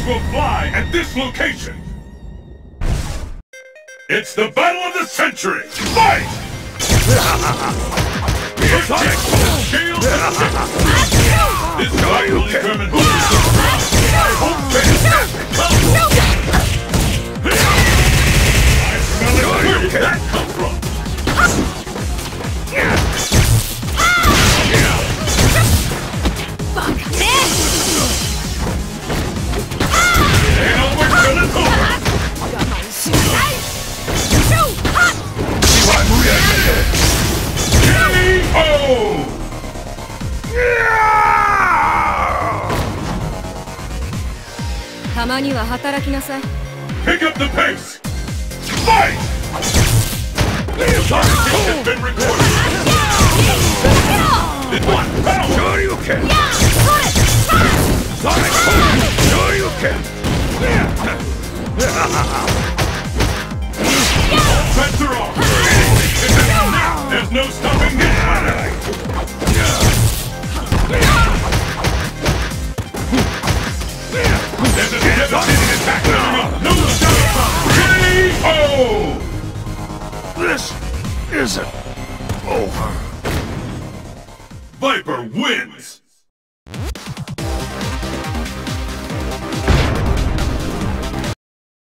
will fly at this location! It's the battle of the century! Fight! Protect both shield and ship! This fight will determine who is the I hope fantastic! I smell it! Where did that come from? Fuck this! And onward till it's over! K.O. たまには働きなさい。 Pick up the pace! Fight! This has been recorded! This one, power! Sure you can! Sonic Boom! Sure you can! All bets are off! There's no stopping this fighter! There's a devastating attack coming up! No stopping! K.O. This isn't over. Viper wins!